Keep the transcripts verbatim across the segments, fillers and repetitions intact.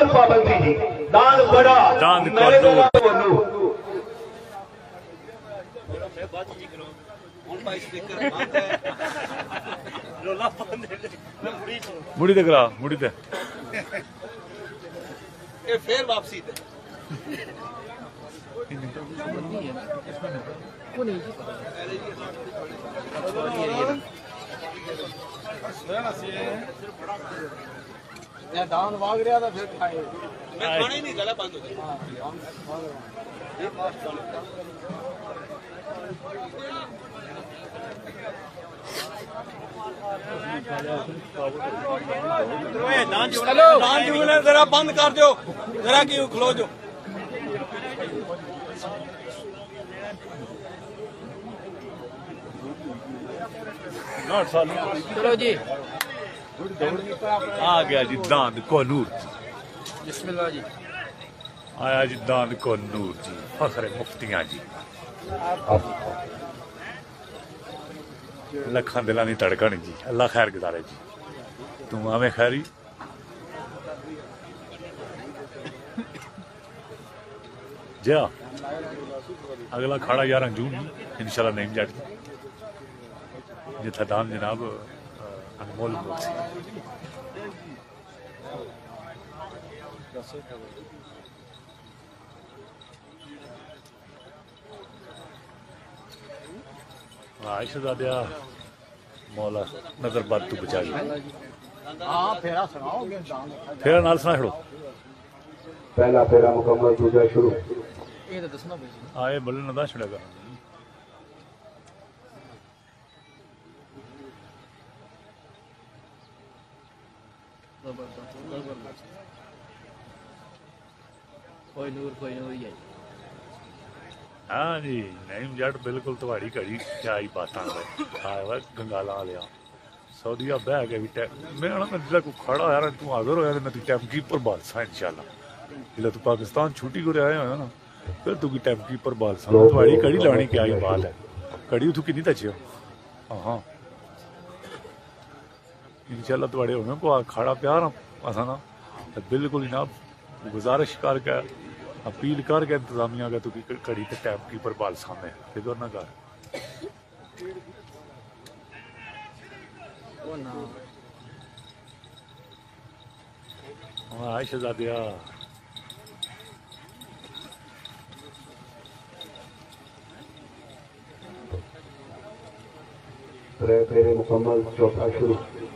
मुकम्मल पाबंदी जी दान बड़ा दान मुड़ी दे करा मुड़ी दे फिर वापसी थे दान मांग रहा था फिर खाए मैं खाने ही नहीं गला बंद हो गया दान जुगने जरा बंद कर दो जरा क्यों खलो जो चलो जी आ गया जी दांद को नूर बिस्मिल्लाह जी आया जी दांद को नूर जी फखरे मुफ्तियां जी लखा दिलानी धड़कन जी अल्लाह खैर गुजारे जी तू आवे खैरी जा अगला खाड़ा यार जून इंशाल्लाह नहीं जट जिथा दाम जनाब अनमोल आयशा मौला नजर बद तू बचा ली फेरा सुनाओ फेरा नाल सुना छड़ो पहला फेरा मुकम्मल दूजा शुरू ये तो दसना भाई आए बल्ले न दस छड़ेगा कोई नूर कोई नूर ही है हाँ जी नहीं जट बिल्कुल तुम्हारी घड़ी क्या ही बात गंगाला लिया सऊदीया बह के भी मैं जिला को खड़ा यार तू हाजिर होया मैं तू टाइम कीपर बालसा इंशाल्लाह जिला तू पाकिस्तान छुट्टी को आया हो ना फिर तू टाइम कीपर बालसा तुम्हारी घड़ी लानी क्या ही बात है घड़ी तू कितनी तचियो हाँ इंशाल्लाह तुम्हारे होने को खड़ा प्यार असा ना बिल्कुल ही ना गुजारिश करके अपील करके इंतजामिया का तू घड़ी के टाइम कीपर बाल सामने फिक्र ना कर हाँ शहजादिया फेरे मुकम्मल चौथा शुरू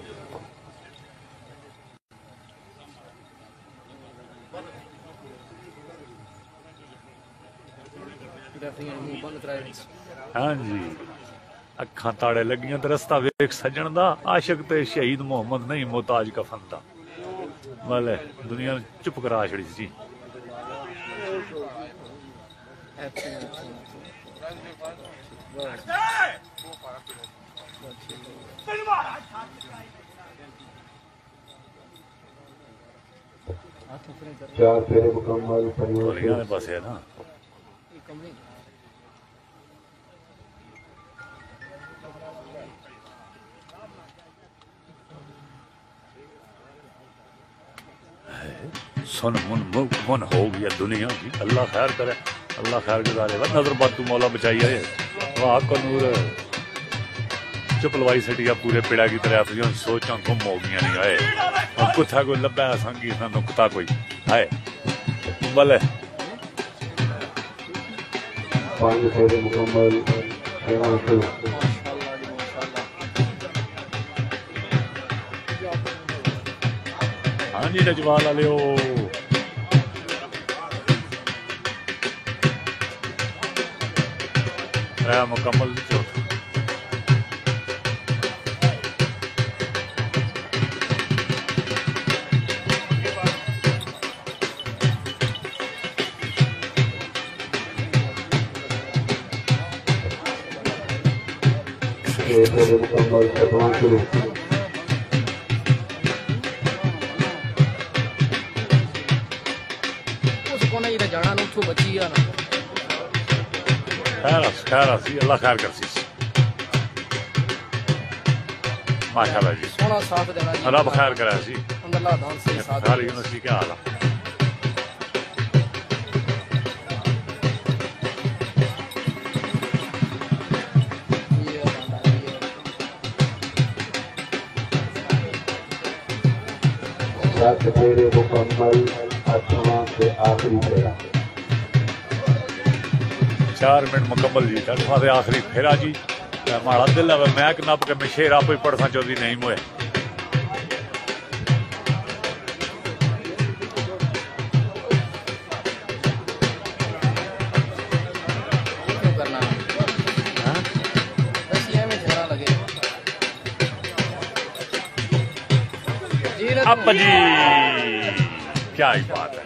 हाँ जी अखा ताड़े लगियां तो रस्ता वेख सजन दा आशिक ते शहीद मोहम्मद नहीं मोहताज कफन दा वाले दुनिया चुप करा छड़ी जी चार फेरे मुकम्मल परिवार पास है ना सुन मुन मुन हो गया दुनिया की अल्लाह खैर करे अल्लाह खैर गुजारे नजर बद तू मौला बचाइए वाह कनूर चुपलवाई सटिया पूरे पिड़ा की तरह अपनी सोचा गुम हो गई नहीं आए और कुत्ता कोई लब्बा संगी नुकता कोई आए बले पांच फेरे मुकम्मल हाँ जी रजवाल लियो मुकम्मल चौथा मुकम्मल छठवां शुरू जाना उठो बची ना खैर खैर सी अल्लाह खैर कर सी माशाल्लाह जी सोना साथ देना रब खैर करे सी अल्लाह दान से साथ क्या हाल है दस फेरे मुकम्मल अठवां ते आखिरी फेरा चार मिनट मुकम्मल जी अठवां ते आखिरी फेरा जी माड़ा दिल है मैं नप के मैं शेर आप ही पढ़ना चाहती नहीं मोए अब जी क्या ही बात है।